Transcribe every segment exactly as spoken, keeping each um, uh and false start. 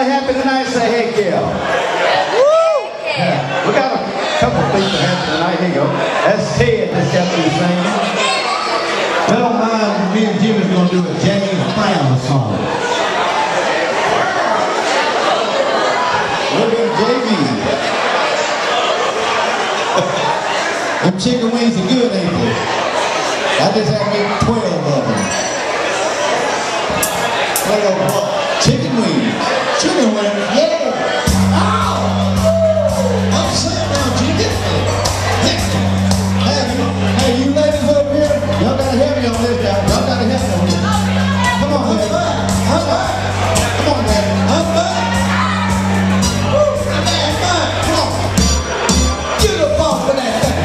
Everybody happy tonight? Say heck yeah. Woo! Yeah. We got a couple people happy tonight. Here you go. That's Ted that's got these things. I don't mind, me and Jimmy's going to do a James Brown song. Look at J B. Them chicken wings are good, ain't they? I just had to make twelve of them. twelve chicken wings. Chicken wings? Yeah. Oh! I'm saying now, chicken. Hey, hey, you ladies up here, y'all gotta help me on this, y'all. Y'all gotta help me on this. Come on, baby. I'm back. Come on, baby. I'm back. Woo! I'm back. I'm back. Come on. Get up off of that thing.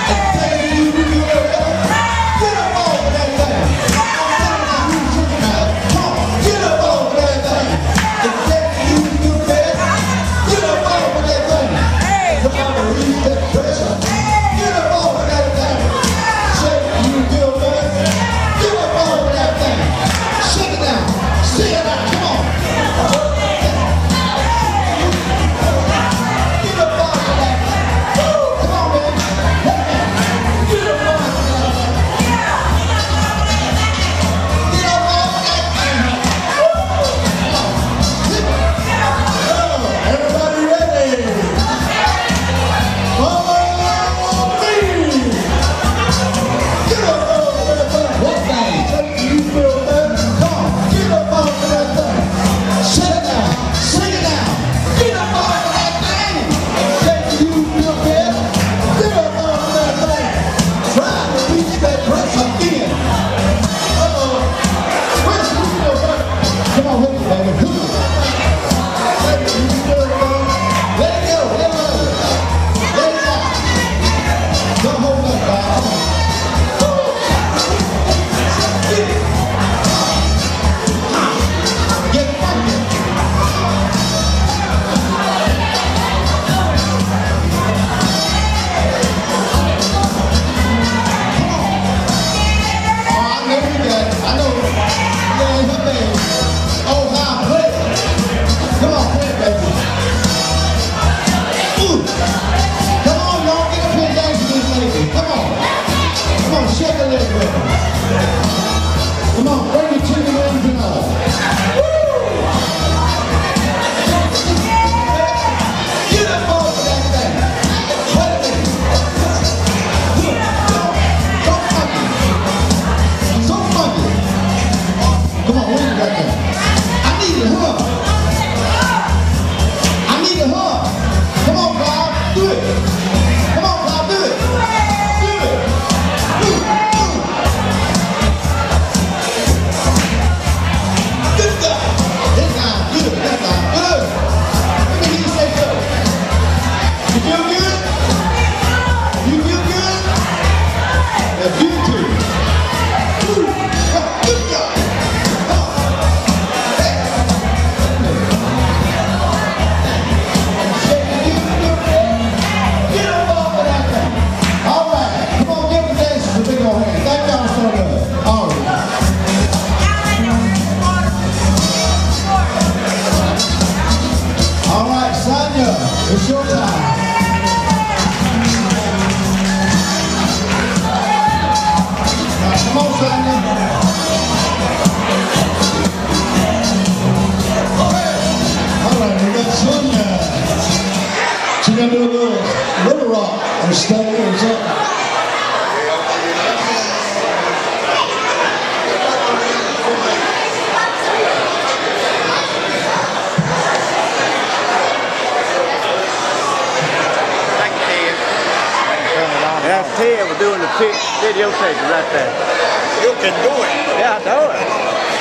Come on, bring your chicken wings and all. Get up off of that thing. Wait a minute. So funky. So funky. Come on, where you got that? I need a hug. I need a hug. Come on, Bob, do it. Come on, Bob, do it. Do it. Ooh, ooh. Good guy. This guy, good. That guy, good. Let me hear you say good. You feel good? You feel good? Yeah, you too. Ooh, good guy. It's your time. Now, come on, Sonia. All right, we got Sonia. She's gonna do a little Little Rock or study or something. That's Ted was doing the videotape right there. You can do it. Yeah, I know it.